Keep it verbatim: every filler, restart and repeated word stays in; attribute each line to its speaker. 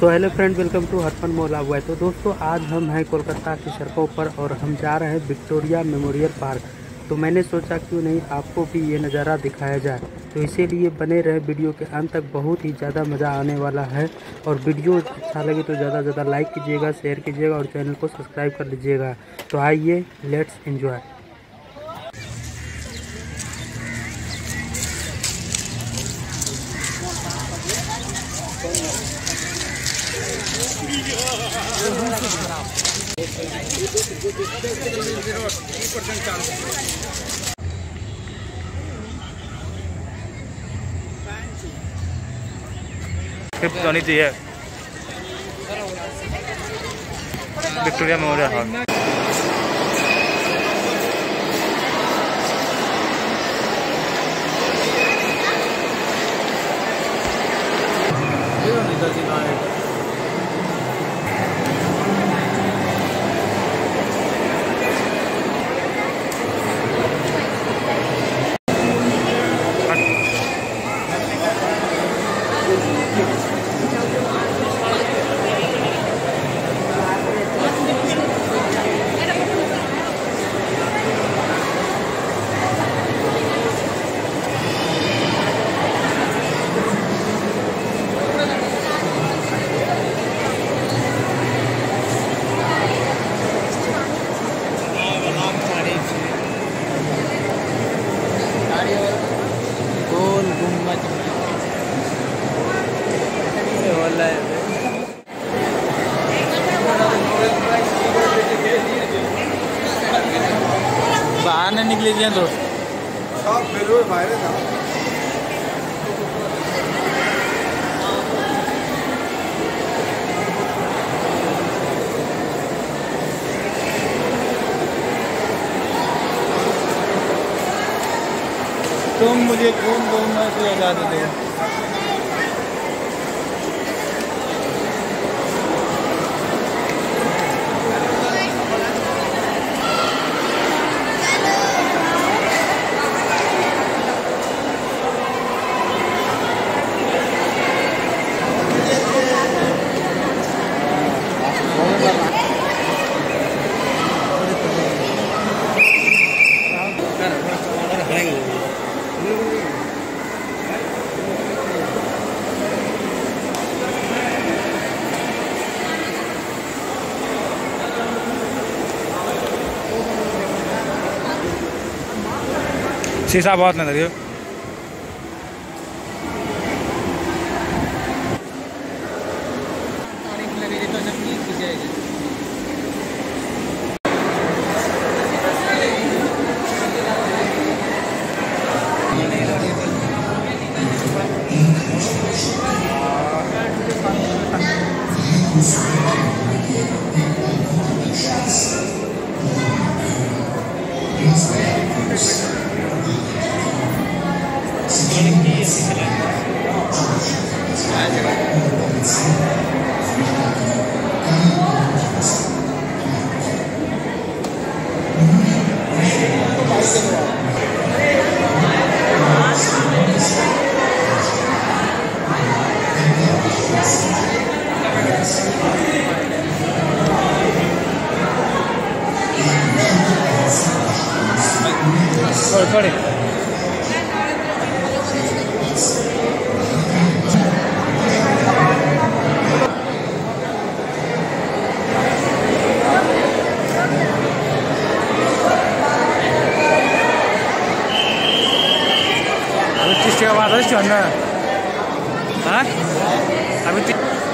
Speaker 1: So hello friend, welcome to हरफन मौला हुआ है। तो दोस्तों, आज हम हैं कोलकाता की सड़कों पर और हम जा रहे हैं विक्टोरिया मेमोरियल पार्क। तो मैंने सोचा क्यों नहीं आपको भी ये नज़ारा दिखाया जाए। तो इसीलिए बने रहे वीडियो के अंत तक, बहुत ही ज़्यादा मज़ा आने वाला है। और वीडियो अच्छा लगे तो ज़्यादा से ज़्यादा लाइक कीजिएगा, शेयर कीजिएगा और चैनल को सब्सक्राइब कर लीजिएगा। तो आइए, लेट्स एंजॉय।
Speaker 2: तो नहीं चाहिए विक्टोरिया मेमोरियल हॉल। बाहर नहीं निकले दिया तो तुम मुझे कौन कौन से लगा देते हो। शीशा बहुत नजर है। Sorry. अभी तीस के बाद है चढ़ना, हाँ? अभी